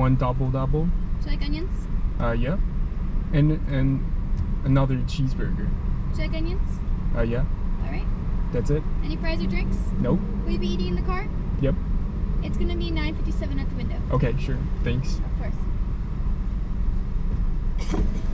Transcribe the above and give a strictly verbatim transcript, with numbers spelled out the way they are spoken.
one double double. Do you like onions? Uh, yeah. And and another cheeseburger. Do you like onions? Uh, yeah. All right. That's it? Any fries or drinks? Nope. Will you be eating in the car? Yep. It's gonna be nine fifty-seven at the window. Okay, sure. Thanks. Of course.